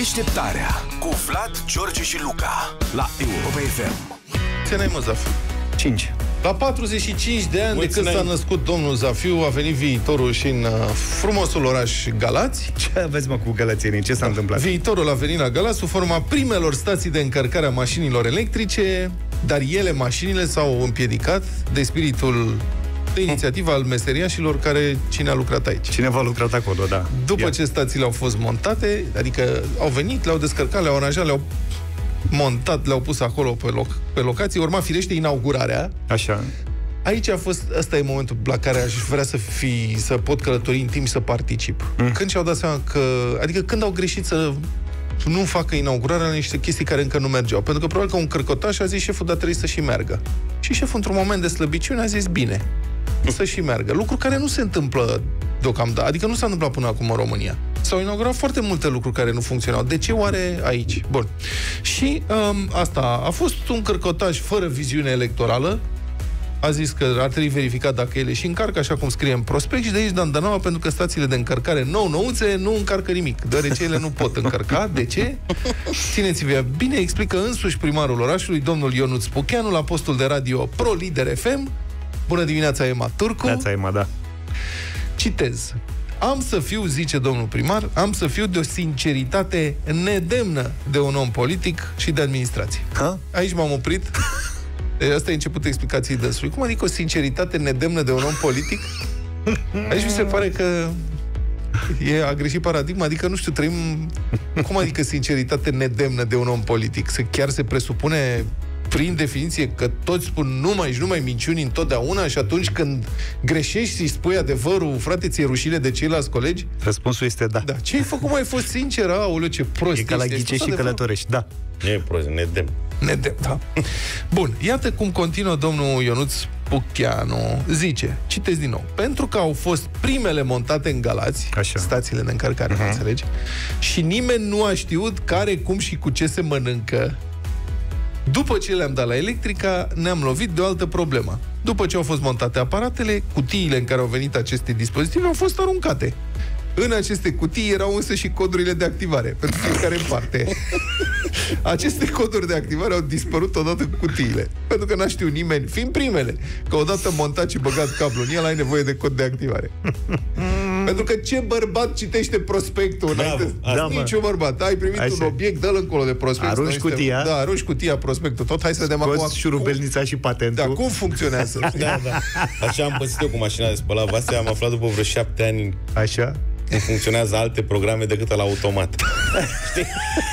Deșteptarea cu Vlad, George și Luca la Europa FM. Ce n-ai, mă, Zafiu? 5. La 45 de ani de când s-a născut domnul Zafiu, a venit viitorul și în frumosul oraș Galați. Ce aveți, mă, cu gălățenii? Ce s-a întâmplat? Viitorul a venit la Galați sub forma primelor stații de încărcare a mașinilor electrice, dar mașinile s-au împiedicat de spiritul de inițiativă al meseriașilor care cine a lucrat aici. Cineva a lucrat acolo, da. După ce stațiile au fost montate, adică au venit, le-au descărcat, le-au aranjat, le-au montat, le-au pus acolo pe locații, urma firește inaugurarea. Așa. Aici a fost, ăsta e momentul la care aș vrea să pot călători în timp și să particip. Când și-au dat seama că, adică când au greșit să nu facă inaugurarea la niște chestii care încă nu mergeau. Pentru că probabil că un cărcotaș a zis șeful, dar trebuie să și meargă. Și șeful, într-un moment de slăbiciune, a zis bine, să și meargă. Lucru care nu se întâmplă deocamdată, adică nu s-a întâmplat până acum în România. S-au inaugurat foarte multe lucruri care nu funcționau. De ce oare aici? Bun. Și asta a fost un cărcotaș fără viziune electorală. A zis că ar trebui verificat dacă ele și încarcă, așa cum scrie în prospect, și de aici dandanaua, pentru că stațiile de încărcare nou-nouțe nu încarcă nimic, deoarece ele nu pot încărca. De ce? Țineți-vă bine, explică însuși primarul orașului, domnul Ionuț Pucheanu, la postul de radio Pro Lider FM. Bună dimineața, Ema Turcu. Neața, Ema, da. Citez. Am să fiu, zice domnul primar, am să fiu de o sinceritate nedemnă de un om politic și de administrație. Ha? Aici m-am oprit. Asta e începutul explicației dânsului. Cum adică o sinceritate nedemnă de un om politic? Aici mi se pare că a greșit paradigma, adică nu știu, trăim... Cum adică sinceritate nedemnă de un om politic? Chiar se presupune prin definiție că toți spun numai minciuni întotdeauna și atunci când greșești și spui adevărul, frate, ți-e rușine de ceilalți colegi? Răspunsul este da. Da. Ce ai făcut? Mai fost sincer? Aoleu, ce prost. E ca la ghice și călătorești, da. E prost, nedemn. Da. Bun, iată cum continuă domnul Ionuț Pucheanu. Zice, citesc din nou, pentru că au fost primele montate în Galați, așa, stațiile de încărcare, înțelegi? Și nimeni nu a știut care, cum și cu ce se mănâncă. După ce le-am dat la Electrica, ne-am lovit de o altă problemă. După ce au fost montate aparatele, cutiile în care au venit aceste dispozitive au fost aruncate. În aceste cutii erau însă și codurile de activare pentru fiecare parte. Aceste coduri de activare au dispărut odată cu cutiile. Pentru că n-a știut nimeni, fiind primele, că odată montat și băgat cablul în el, ai nevoie de cod de activare. Pentru că ce bărbat citește prospectul? Niciun bărbat. Ai primit un obiect, dă-l încolo de prospect. Arunci cutia. Da, arunci cutia, prospectul tot. Hai să vedem acum. Șurubelnița și patentul. Da, cum funcționează? Da. Așa am pățit eu cu mașina de spălat vase, am aflat după vreo 7 ani. Așa? Cum funcționează alte programe decât la automat. Știi?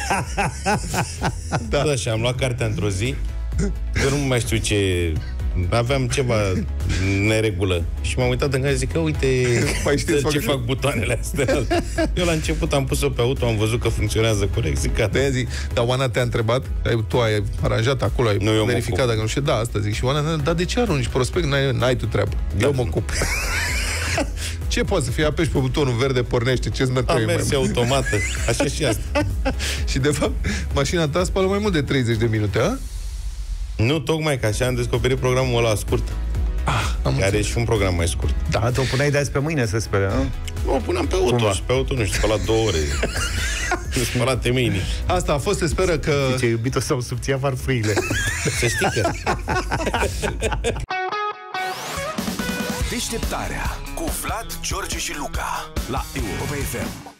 Da. Așa, am luat cartea într-o zi, că nu mai știu ce... Aveam ceva neregulă. Și m-am uitat în care zic că uite ce fac butoanele astea. Eu la început am pus-o pe auto, am văzut că funcționează corect. Zic gata. Dar Oana te-a întrebat, tu ai aranjat acolo, ai verificat dacă nu știu. Da, asta zic. Și Oana, dar de ce arunci prospect? N-ai tu treabă. Da. Eu mă ocup. Ce poate să fie? Apeși pe butonul verde, pornește, ce-ți mă trebuie? Mersi automată. Așa și asta. Și de fapt, mașina ta spală mai mult de 30 de minute, a? Nu, tocmai că așa am descoperit programul ăla scurt. Care e și un program mai scurt. Da, tu o puneai de azi pe mâine, să spere, nu? Nu, o puneam pe auto. Și pe auto, nu știu, spălat 2 ore. Spălat temenii. Asta a fost, se speră că... Zice, iubito, s-au subția farfurile. Să știi că... Deșteptarea cu Vlad, George și Luca la Europa FM.